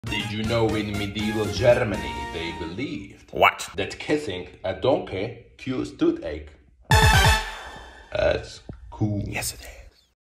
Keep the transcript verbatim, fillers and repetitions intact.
Did you know in medieval Germany they believed What? that kissing a donkey cures toothache? That's cool. Yes, it is.